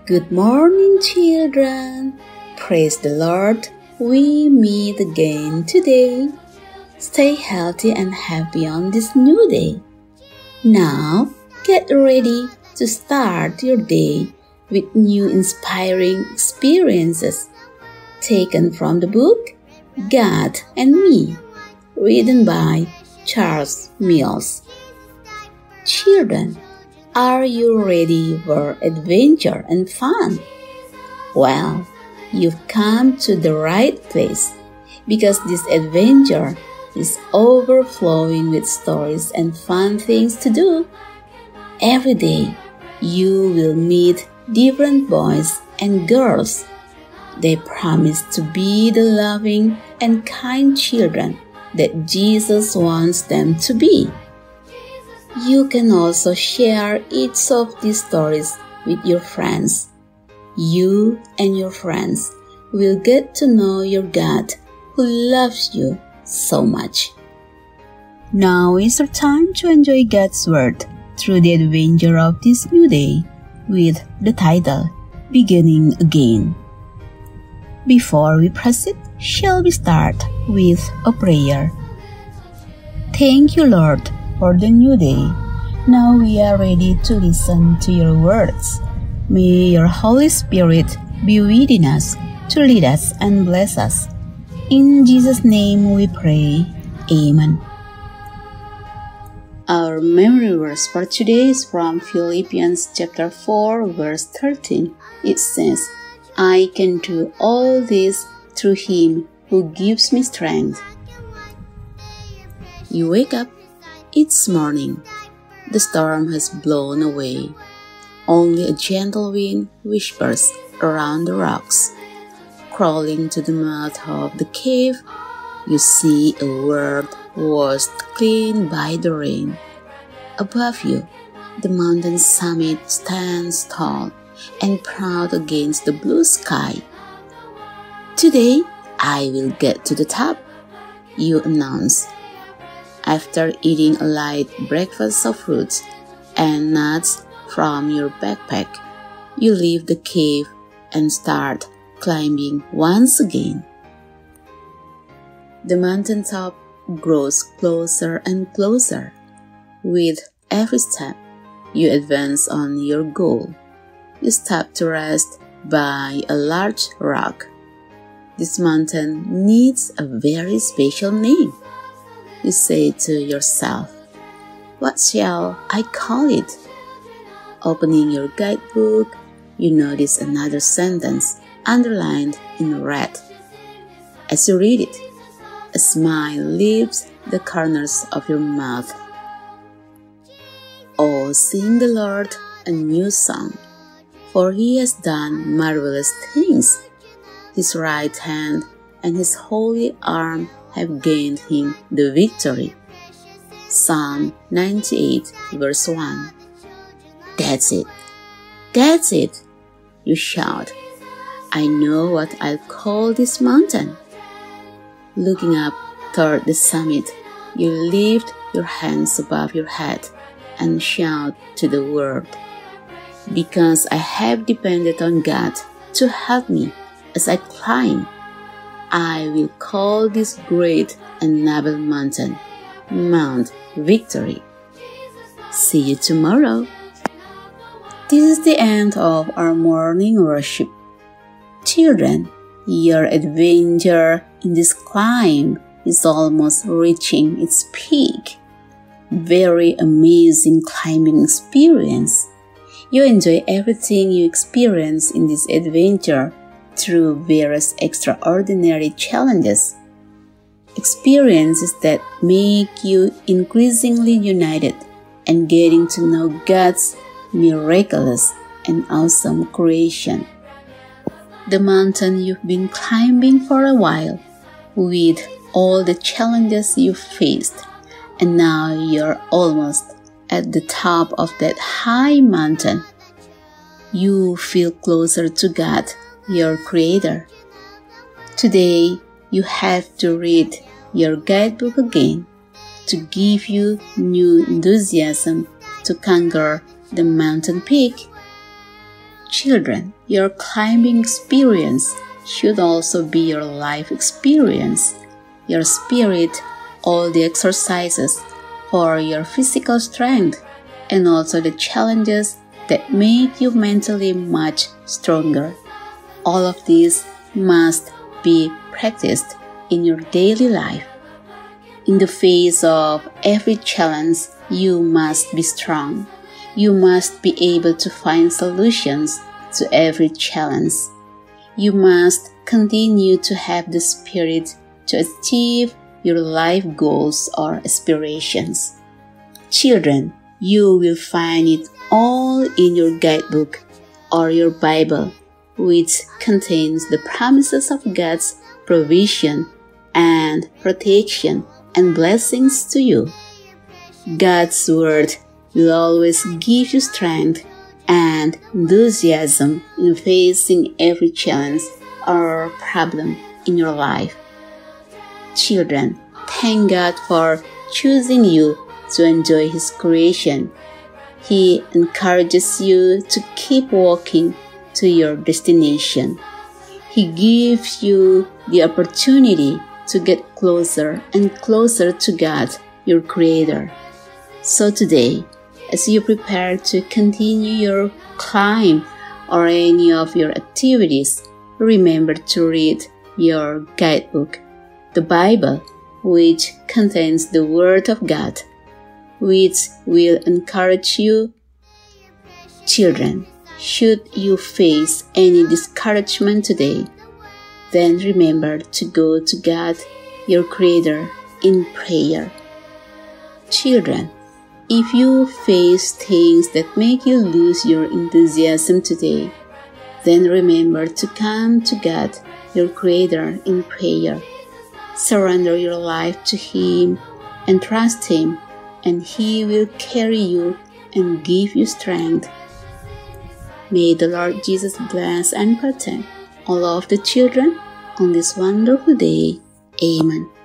Good morning, children. Praise the Lord. We meet again today. Stay healthy and happy on this new day. Now, get ready to start your day with new inspiring experiences taken from the book God and Me, written by Charles Mills. Children, are you ready for adventure and fun? Well, you've come to the right place because this adventure is overflowing with stories and fun things to do. Every day, you will meet different boys and girls. They promise to be the loving and kind children that Jesus wants them to be. You can also share each of these stories with your friends. You and your friends will get to know your God who loves you so much. Now is your time to enjoy God's Word through the adventure of this new day with the title, Beginning Again. Before we proceed, shall we start with a prayer? Thank you, Lord, for the new day. Now we are ready to listen to your words. May your Holy Spirit be within us to lead us and bless us. In Jesus' name we pray. Amen. Our memory verse for today is from Philippians chapter 4, verse 13. It says, I can do all this through Him who gives me strength. You wake up. It's morning. The storm has blown away. Only a gentle wind whispers around the rocks. Crawling to the mouth of the cave, you see a world washed clean by the rain. Above you, the mountain summit stands tall and proud against the blue sky. Today, I will get to the top, you announce. After eating a light breakfast of fruits and nuts from your backpack, you leave the cave and start climbing once again. The mountaintop grows closer and closer. With every step, you advance on your goal. You stop to rest by a large rock. This mountain needs a very special name. You say to yourself, what shall I call it? Opening your guidebook, you notice another sentence underlined in red. As you read it, a smile leaves the corners of your mouth. Oh, sing the Lord a new song, for He has done marvelous things. His right hand and His holy arm have gained Him the victory. Psalm 98, verse 1. That's it. That's it, you shout. I know what I'll call this mountain. Looking up toward the summit, you lift your hands above your head and shout to the world. Because I have depended on God to help me as I climb, I will call this great and noble mountain Mount Victory. See you tomorrow. This is the end of our morning worship. Children, your adventure in this climb is almost reaching its peak. Very amazing climbing experience. You enjoy everything you experience in this adventure through various extraordinary challenges. Experiences that make you increasingly united and getting to know God's miraculous and awesome creation. The mountain you've been climbing for a while with all the challenges you've faced, and now you're almost at the top of that high mountain. You feel closer to God, your Creator. Today, you have to read your guidebook again to give you new enthusiasm to conquer the mountain peak. Children, your climbing experience should also be your life experience. Your spirit, all the exercises for your physical strength, and also the challenges that make you mentally much stronger. All of these must be practiced in your daily life. In the face of every challenge, you must be strong. You must be able to find solutions to every challenge. You must continue to have the spirit to achieve your life goals or aspirations. Children, you will find it all in your guidebook or your Bible, which contains the promises of God's provision and protection and blessings to you. God's word will always give you strength and enthusiasm in facing every challenge or problem in your life. Children, thank God for choosing you to enjoy His creation. He encourages you to keep walking to your destination. He gives you the opportunity to get closer and closer to God, your Creator. So today, as you prepare to continue your climb or any of your activities, remember to read your guidebook, the Bible, which contains the Word of God, which will encourage you. Children, should you face any discouragement today, then remember to go to God, your Creator, in prayer. Children, if you face things that make you lose your enthusiasm today, then remember to come to God, your Creator, in prayer. Surrender your life to Him and trust Him, and He will carry you and give you strength. May the Lord Jesus bless and protect all of the children on this wonderful day. Amen.